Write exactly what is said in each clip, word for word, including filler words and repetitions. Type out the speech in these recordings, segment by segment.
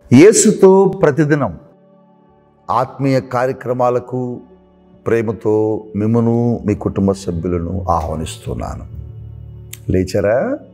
యేసుతో ప్రతిదినం ఆత్మీయ కార్యక్రమాలకు ప్రేమతో మిమ్మను మీ కుటుంబ సభ్యులను ఆహ్వానిస్తున్నాను. లేచారా?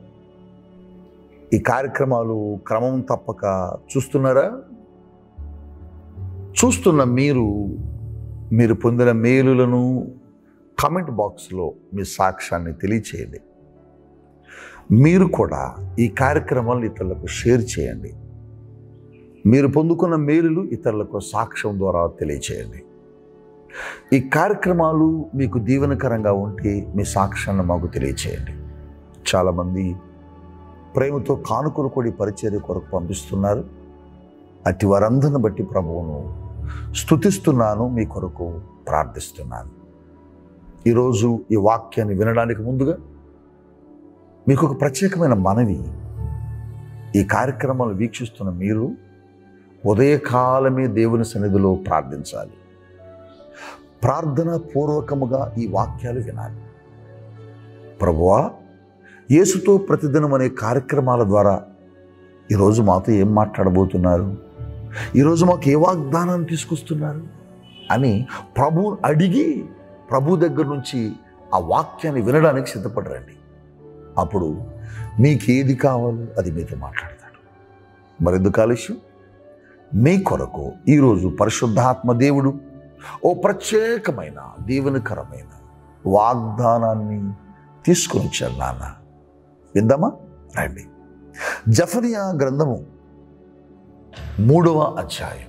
ఈ కార్యక్రమాలు క్రమం తప్పక చూస్తున్నారా? చూస్తున్న మీరు మీరు పొందిన మేలులను కామెంట్ బాక్స్లో మీ సాక్ష్యాన్ని తెలియచేయండి. మీరు కూడా ఈ కార్యక్రమాలను ఇతరులకు షేర్ చేయండి. మీరు పొందుకున్న మేలులు ఇతరులకు సాక్ష్యం ద్వారా తెలియచేయండి. ఈ కార్యక్రమాలు మీకు దీవెనకరంగా ఉంటే మీ సాక్ష్యాన్ని మాకు తెలియచేయండి. చాలామంది ప్రేమతో కానుకలు కూడి పరిచర్య కొరకు పంపిస్తున్నారు. అట్టి వారందరిని బట్టి ప్రభువును స్తుతిస్తున్నాను, మీ కొరకు ప్రార్థిస్తున్నాను. ఈరోజు ఈ వాక్యాన్ని వినడానికి ముందుగా మీకు ఒక ప్రత్యేకమైన మనవి. ఈ కార్యక్రమాలు వీక్షిస్తున్న మీరు ఉదయకాలమే దేవుని సన్నిధిలో ప్రార్థించాలి. ప్రార్థన పూర్వకముగా ఈ వాక్యాలు వినాలి. ప్రభువా, యేసుతో ప్రతిదినం అనే కార్యక్రమాల ద్వారా ఈరోజు మాతో ఏం మాట్లాడబోతున్నారు, ఈరోజు మాకు ఏ వాగ్దానాన్ని తీసుకొస్తున్నారు అని ప్రభువు అడిగి ప్రభు దగ్గర నుంచి ఆ వాక్యాన్ని వినడానికి సిద్ధపడరండి. అప్పుడు మీకు ఏది కావాలో అది మీతో మాట్లాడతాడు. మరెందుకు ఆలస్యం? మీ కొరకు ఈరోజు పరిశుద్ధాత్మ దేవుడు ఓ ప్రత్యేకమైన దీవెనకరమైన వాగ్దానాన్ని తీసుకొని వచ్చారు. నాన్న, విందామా? రండి. జెఫన్యా గ్రంథము మూడవ అధ్యాయం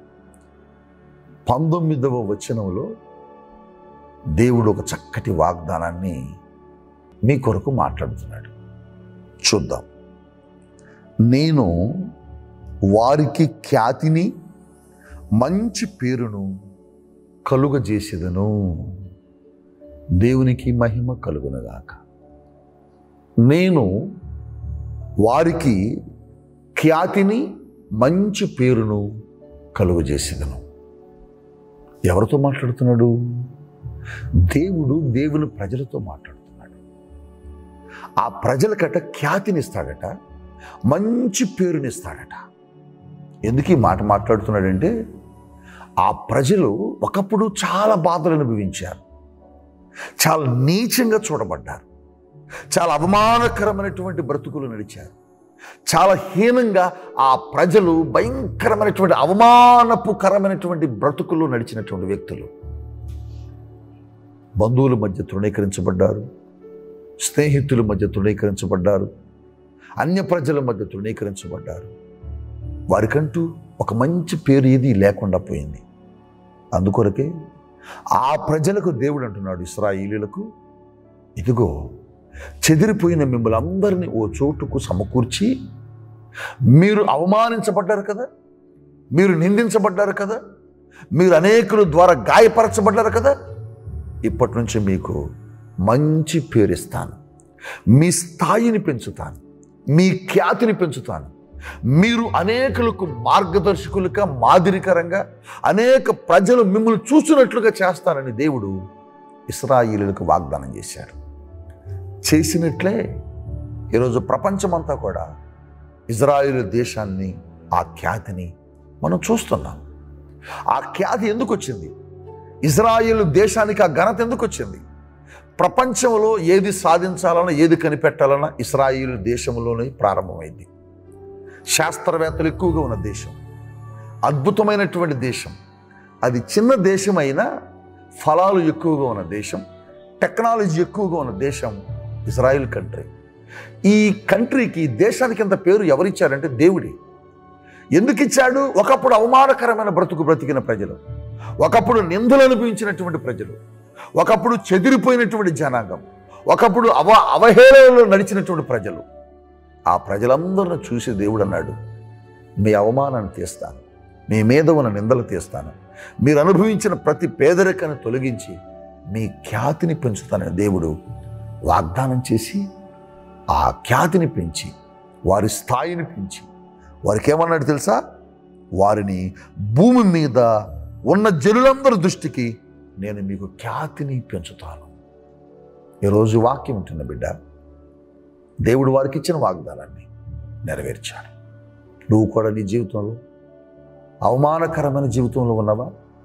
పంతొమ్మిదవ వచనంలో దేవుడు ఒక చక్కటి వాగ్దానాన్ని మీ కొరకు మాట్లాడుతున్నాడు. చూద్దాం. నేను వారికి ఖ్యాతిని మంచి పేరును కలుగజేసేదను. దేవునికి మహిమ కలుగునగాక. నేను వారికి ఖ్యాతిని మంచి పేరును కలుగజేసేదను. ఎవరితో మాట్లాడుతున్నాడు? దేవుడు దేవుని ప్రజలతో మాట్లాడుతున్నాడు. ఆ ప్రజలకట ఖ్యాతినిస్తాడట, మంచి పేరునిస్తాడట. ఎందుకు ఈ మాట మాట్లాడుతున్నాడంటే, ఆ ప్రజలు ఒకప్పుడు చాలా బాధలు అనుభవించారు, చాలా నీచంగా చూడబడ్డారు, చాలా అవమానకరమైనటువంటి బ్రతుకులు నడిచారు. చాలా హీనంగా ఆ ప్రజలు భయంకరమైనటువంటి అవమానపుకరమైనటువంటి బ్రతుకులు నడిచినటువంటి వ్యక్తులు. బంధువుల మధ్య తృణీకరించబడ్డారు, స్నేహితుల మధ్య తృణీకరించబడ్డారు, అన్య ప్రజల మధ్య తృణీకరించబడ్డారు. వారికంటూ ఒక మంచి పేరు ఏది లేకుండా పోయింది. అందుకొరకే ఆ ప్రజలకు దేవుడు అంటున్నాడు, ఇశ్రాయేలీయులకు, ఇదిగో చెదిరిపోయిన మిమ్మల్ని అందరినీ ఓ చోటుకు సమకూర్చి, మీరు అవమానించబడ్డారు కదా, మీరు నిందించబడ్డారు కదా, మీరు అనేకుల ద్వారా గాయపరచబడ్డారు కదా, ఇప్పటి నుంచి మీకు మంచి పేరు ఇస్తాను, మీ స్థాయిని పెంచుతాను, మీ ఖ్యాతిని పెంచుతాను, మీరు అనేకులకు మార్గదర్శకులుగా మాదిరికరంగా అనేక ప్రజలు మిమ్మల్ని చూసినట్లుగా చేస్తానని దేవుడు ఇశ్రాయేలీయులకు వాగ్దానం చేశాడు. చేసినట్లే ఈరోజు ప్రపంచమంతా కూడా ఇజ్రాయేలు దేశాన్ని, ఆ ఖ్యాతిని మనం చూస్తున్నాం. ఆ ఖ్యాతి ఎందుకు వచ్చింది? ఇజ్రాయేలు దేశానికి ఆ ఘనత ఎందుకు వచ్చింది? ప్రపంచంలో ఏది సాధించాలన్నా, ఏది కనిపెట్టాలన్నా ఇశ్రాయేలు దేశంలోనే ప్రారంభమైంది. శాస్త్రవేత్తలు ఎక్కువగా ఉన్న దేశం, అద్భుతమైనటువంటి దేశం. అది చిన్న దేశం అయినా ఫలాలు ఎక్కువగా ఉన్న దేశం, టెక్నాలజీ ఎక్కువగా ఉన్న దేశం ఇజ్రాయిల్ కంట్రీ. ఈ కంట్రీకి, దేశానికి ఎంత పేరు ఎవరిచ్చారంటే దేవుడే. ఎందుకు ఇచ్చాడు? ఒకప్పుడు అవమానకరమైన బ్రతుకు బ్రతికిన ప్రజలు, ఒకప్పుడు నిందలు అనుభవించినటువంటి ప్రజలు, ఒకప్పుడు చెదిరిపోయినటువంటి జనాంగం, ఒకప్పుడు అవ అవహేళనలో నడిచినటువంటి ప్రజలు. ఆ ప్రజలందరిని చూసి దేవుడు అన్నాడు, మీ అవమానాన్ని తీస్తాను, మీ మీద ఉన్న నిందలు తీస్తాను, మీరు అనుభవించిన ప్రతి పేదరికాన్ని తొలగించి మీ ఖ్యాతిని పెంచుతానని దేవుడు వాగ్దానం చేసి, ఆ ఖ్యాతిని పెంచి, వారి స్థాయిని పెంచి, వారికి ఏమన్నాడు తెలుసా? వారిని భూమి మీద ఉన్న జనులందరి దృష్టికి నేను మీకు ఖ్యాతిని పెంచుతాను. ఈరోజు వాక్యం ఉంటున్న బిడ్డ, దేవుడు వారికి ఇచ్చిన వాగ్దానాన్ని నెరవేర్చాడు. నువ్వు కూడా నీ జీవితంలో అవమానకరమైన జీవితంలో ఉన్నావా?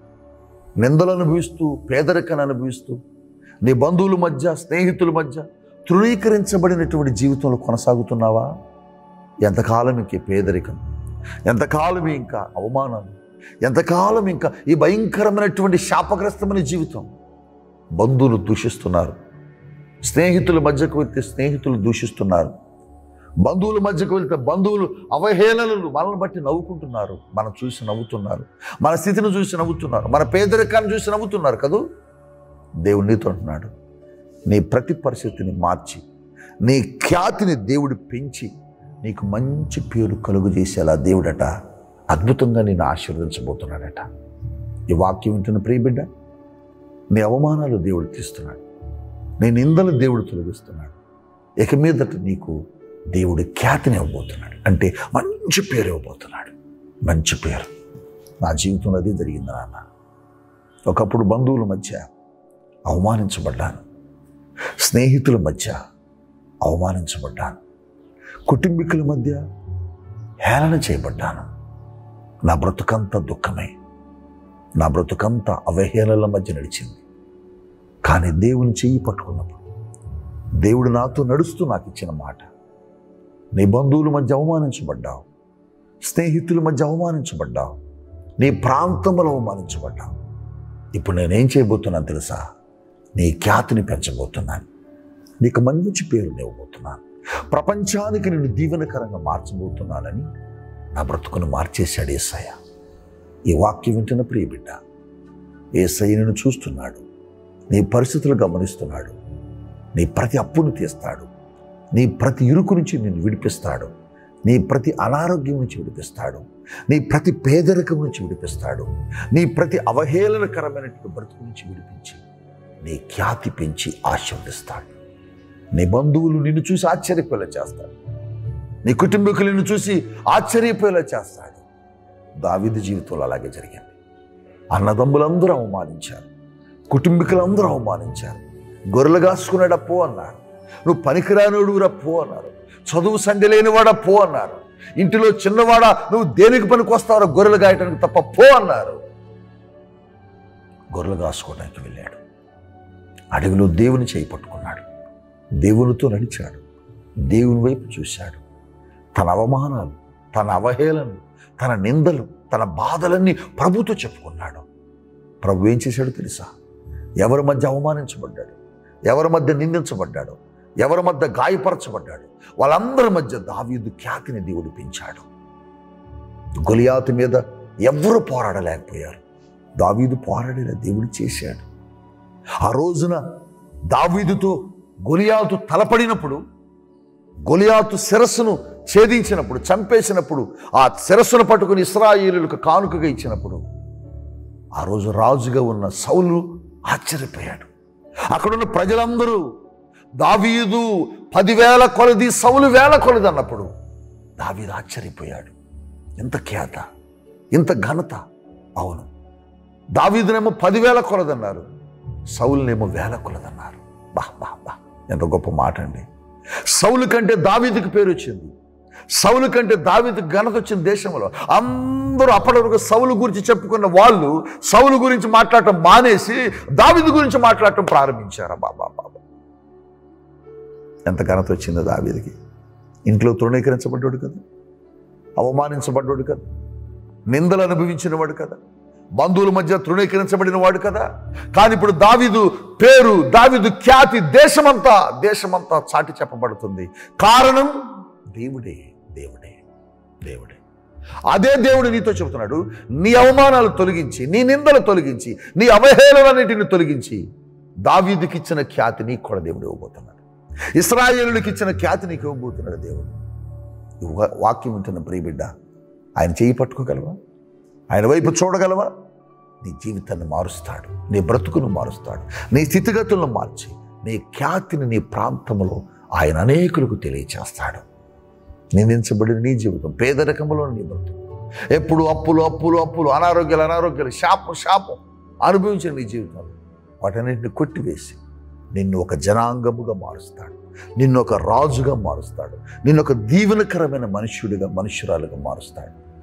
నిందలు అనుభవిస్తూ, పేదరికాన్ని అనుభవిస్తూ, నీ బంధువుల మధ్య, స్నేహితుల మధ్య తృణీకరించబడినటువంటి జీవితంలో కొనసాగుతున్నావా? ఎంతకాలం ఇంక పేదరికం, ఎంతకాలం ఇంకా అవమానాలు, ఎంతకాలం ఇంకా ఈ భయంకరమైనటువంటి శాపగ్రస్తమైన జీవితం? బంధువులు దూషిస్తున్నారు, స్నేహితుల మధ్యకు వెళ్తే స్నేహితులు దూషిస్తున్నారు, బంధువుల మధ్యకు వెళ్తే బంధువులు అవహేళనలు మనల్ని బట్టి నవ్వుకుంటున్నారు, మనం చూసి నవ్వుతున్నారు, మన స్థితిని చూసి నవ్వుతున్నారు, మన పేదరికాన్ని చూసి నవ్వుతున్నారు కదూ. దేవుడు నీతో అంటున్నాడు, నీ ప్రతి పరిస్థితిని మార్చి, నీ ఖ్యాతిని దేవుడు పెంచి నీకు మంచి పేరు కలుగు చేసేలా దేవుడట అద్భుతంగా నేను ఆశీర్వదించబోతున్నాడట. ఈ వాక్యం వింటున్న ప్రియ బిడ్డ, నీ అవమానాలు దేవుడు తీస్తున్నాడు, నీ నిందలు దేవుడు తొలగిస్తున్నాడు. ఇక మీదట నీకు దేవుడు ఖ్యాతిని ఇవ్వబోతున్నాడు, అంటే మంచి పేరు ఇవ్వబోతున్నాడు. మంచి పేరు. నా జీవితంలో అది జరిగింది నాన్న. ఒకప్పుడు బంధువుల మధ్య అవమానించబడ్డాను, స్నేహితుల మధ్య అవమానించబడ్డాను, కుటుంబీకుల మధ్య హేళన చేయబడ్డాను. నా బ్రతుకంతా దుఃఖమే, నా బ్రతుకంతా అవహేళనల మధ్య నడిచింది. కానీ దేవుని చెయ్యి పట్టుకున్నప్పుడు, దేవుడు నాతో నడుస్తూ నాకు ఇచ్చిన మాట, నీ బంధువుల మధ్య అవమానించబడ్డావు, స్నేహితుల మధ్య అవమానించబడ్డావు, నీ ప్రాంతంలో అవమానించబడ్డావు. ఇప్పుడు నేనేం చేయబోతున్నాను తెలుసా? నీ ఖ్యాతిని పెంచబోతున్నాను, నీకు మంచి పేరు ఇవ్వబోతున్నాను, ప్రపంచానికి నిన్ను దీవెనకరంగా మార్చబోతున్నానని నా బ్రతుకును మార్చేశాడు యేసయ్య. ఈ వాక్యం వింటున్న ప్రియ బిడ్డ, యేసయ్య నిన్ను చూస్తున్నాడు, నీ పరిస్థితులు గమనిస్తున్నాడు, నీ ప్రతి అప్పును తీస్తాడు, నీ ప్రతి ఇరుకు నుంచి నిన్ను విడిపిస్తాడు, నీ ప్రతి అనారోగ్యం నుంచి విడిపిస్తాడు, నీ ప్రతి పేదరికం నుంచి విడిపిస్తాడు, నీ ప్రతి అవహేళనకరమైనటువంటి బ్రతుకు నుంచి విడిపించి నీ ఖ్యాతి పెంచి ఆశీర్వదిస్తాడు. నీ బంధువులు నిన్ను చూసి ఆశ్చర్యపోయేలా చేస్తాడు, నీ కుటుంబీకులు నిన్ను చూసి ఆశ్చర్యపోయేలా చేస్తాడు. దావీదు జీవితంలో అలాగే జరిగింది. అన్నదమ్ములందరూ అవమానించారు, కుటుంబీకులందరూ అవమానించారు. గొర్రెలు కాసుకున్నాడా పో అన్నారు, నువ్వు పనికిరానుడురా పో అన్నారు, చదువు సంధ్య లేనివాడా పో అన్నారు, ఇంటిలో చిన్నవాడా నువ్వు దేనికి పనికి వస్తావో గొర్రెలు గాయటానికి తప్ప పో అన్నారు. గొర్రెలు కాసుకోవడానికి వెళ్ళాడు, అడవిలో దేవుని చేయి పట్టుకున్నాడు, దేవునితో నడిచాడు, దేవుని వైపు చూశాడు. తన అవమానాలు, తన అవహేళనలు, తన నిందలు, తన బాధలన్నీ ప్రభుతో చెప్పుకున్నాడు. ప్రభు ఏం చేశాడు తెలుసా? ఎవరి మధ్య అవమానించబడ్డాడు, ఎవరి మధ్య నిందించబడ్డాడు, ఎవరి మధ్య గాయపరచబడ్డాడు, వాళ్ళందరి మధ్య దావీదు ఖ్యాతిని దేవుడు పెంచాడు. గొలియాతు మీద ఎవరు పోరాడలేకపోయారు, దావీదు పోరాడేలా దేవుడు చేశాడు. ఆ రోజున దావీదుతో గొలియాతు తలపడినప్పుడు, గొలియాతు శిరస్సును ఛేదించినప్పుడు, చంపేసినప్పుడు, ఆ శిరస్సును పట్టుకుని ఇశ్రాయేలులకు కానుకగా ఇచ్చినప్పుడు, ఆ రోజు రాజుగా ఉన్న సౌలు ఆశ్చర్యపోయాడు. అక్కడున్న ప్రజలందరూ దావీదు పదివేల కొలది, సౌలు వేల కొలది అన్నప్పుడు దావీదు ఆశ్చర్యపోయాడు. ఇంత ఖ్యాత, ఇంత ఘనత. అవును, దావీదునేమో పదివేల కొలదన్నారు, సౌలునేమో వేల కొలదన్నారు. బా బా బా ఎంత గొప్ప మాట అండి. సౌలు కంటే దావీదుకి పేరు వచ్చింది, సౌలు కంటే దావీదుకి ఘనత వచ్చింది దేశంలో. అందరూ అప్పటి వరకు సౌలు గురించి చెప్పుకున్న వాళ్ళు సౌలు గురించి మాట్లాడటం మానేసి దావీదు గురించి మాట్లాడటం ప్రారంభించారు. బాబా బాబా ఎంత ఘనత వచ్చిందో దావీదుకి. ఇంట్లో తృణీకరించబడ్డాడు కదా, అవమానించబడ్డాడు కదా, నిందలు అనుభవించిన వాడు కదా, బంధువుల మధ్య తృణీకరించబడిన వాడు కదా. కానీ ఇప్పుడు దావీదు పేరు, దావీదు ఖ్యాతి దేశమంతా దేశమంతా చాటి చెప్పబడుతుంది. కారణం దేవుడే, దేవుడే, దేవుడే. అదే దేవుడు నీతో చెబుతున్నాడు, నీ అవమానాలు తొలగించి, నీ నిందలు తొలగించి, నీ అవహేళనన్నిటిని తొలగించి దావీదుకి ఇచ్చిన ఖ్యాతి నీకు కూడా దేవుడు ఇవ్వబోతున్నాడు. ఇశ్రాయేలుకి ఇచ్చిన ఖ్యాతి నీకు ఇవ్వబోతున్నాడు దేవుడు. వాక్యం వింటున్న ప్రియ బిడ్డ, ఆయన చేయి పట్టుకోగలవా? ఆయన వైపు చూడగలవా? నీ జీవితాన్ని మారుస్తాడు, నీ బ్రతుకును మారుస్తాడు, నీ స్థితిగతులను మార్చి నీ ఖ్యాతిని నీ ప్రాంతంలో ఆయన అనేకులకు తెలియచేస్తాడు. నిందించబడిన నీ జీవితం, పేదరికంలో నీ బ్రతుకు, ఎప్పుడు అప్పులు అప్పులు అప్పులు, అనారోగ్యాలు అనారోగ్యాలు, శాపం శాపం అనుభవించిన నీ జీవితంలో వాటన్నిటిని కొట్టివేసి నిన్ను ఒక జనాంగముగా మారుస్తాడు, నిన్ను ఒక రాజుగా మారుస్తాడు, నిన్ను ఒక దీవెనకరమైన మనుష్యుడిగా, మనుష్యురాలుగా మారుస్తాడు.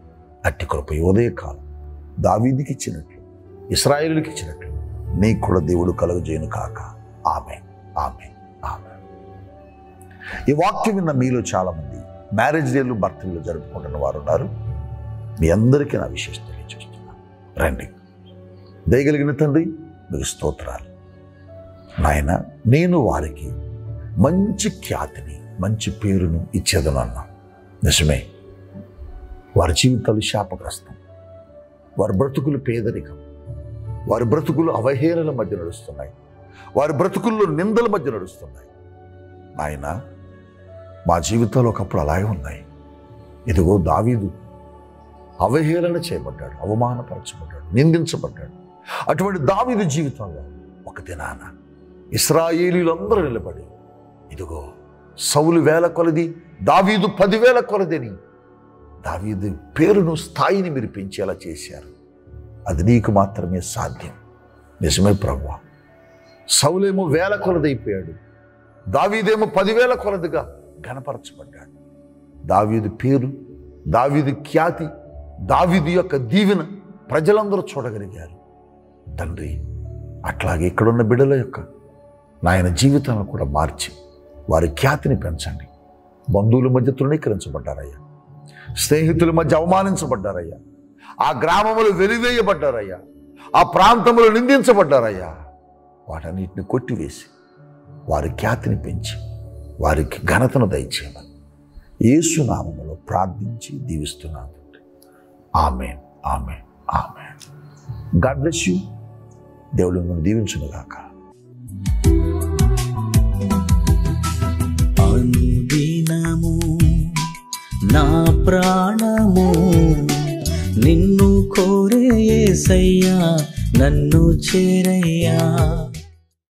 అట్టి కృప ఉదయకాలం దావీదుకి ఇచ్చినట్లు ఇశ్రాయేలుకి ఇచ్చినట్లు నీకు కూడా దేవుడు కలుగజేయును కాక. ఆమేన్, ఆమేన్, ఆమేన్. ఈ వాక్యం విన్న మీలో చాలామంది మ్యారేజ్ డేలు బర్త్డేలు జరుపుకుంటున్న వారు ఉన్నారు. మీ అందరికీ నా విశేష తెలియజేస్తున్నాను. రండి. దయగలిగిన తండ్రి మీకు స్తోత్రాలు. నాయన, నేను వారికి మంచి ఖ్యాతిని మంచి పేరును ఇచ్చేదను అన్నా. నిజమే, వారి జీవితాలు శాపగ్రస్తం, వారి బ్రతుకులు పేదరికం, వారి బ్రతుకులు అవహేళన మధ్య నడుస్తున్నాయి, వారి బ్రతుకుల్లో నిందల మధ్య నడుస్తున్నాయి. నాయన, మా జీవితాలు ఒకప్పుడు అలాగే ఉన్నాయి. ఇదిగో దావీదు అవహేళన చేయబడ్డాడు, అవమానపరచబడ్డాడు, నిందించబడ్డాడు. అటువంటి దావీదు జీవితంలో ఒక దినాన ఇశ్రాయేలీలందరూ నిలబడి ఇదిగో సౌలు వేల కొలది, దావీదు పదివేల కొలదని దావీదు పేరును స్థాయిని మీరు పెంచేలా చేశారు. అది నీకు మాత్రమే సాధ్యం. నిజమే ప్రభువా. సౌలేమో వేల కొలదైపోయాడు, దావీదేమో పదివేల కొలదిగా ఘనపరచబడ్డాడు. దావీదు పేరు, దావీదు ఖ్యాతి, దావీదు యొక్క దీవెన ప్రజలందరూ చూడగలిగారు. తండ్రి, అట్లాగే ఇక్కడున్న బిడ్డల యొక్క నాయన జీవితాలను కూడా మార్చి వారి ఖ్యాతిని పెంచండి. బంధువుల మధ్య తృణీకరించబడ్డారయ్యా, స్నేహితుల మధ్య అవమానించబడ్డారయ్యా, ఆ గ్రామములు వెలివేయబడ్డారయ్యా, ఆ ప్రాంతములు నిందించబడ్డారయ్యా. వాటన్నిటిని కొట్టివేసి వారి ఖ్యాతిని పెంచి వారికి ఘనతను దయచేయమని యేసు నామములో ప్రార్థించి దీవిస్తున్నాను. ఆమేన్, ఆమేన్, ఆమేన్. God bless you. దేవుడు మిమ్మల్ని దీవించునుగాక. అనుదినము నా ప్రాణము నిన్ను కోరే యేసయ్యా, నన్ను చేరయ్యా.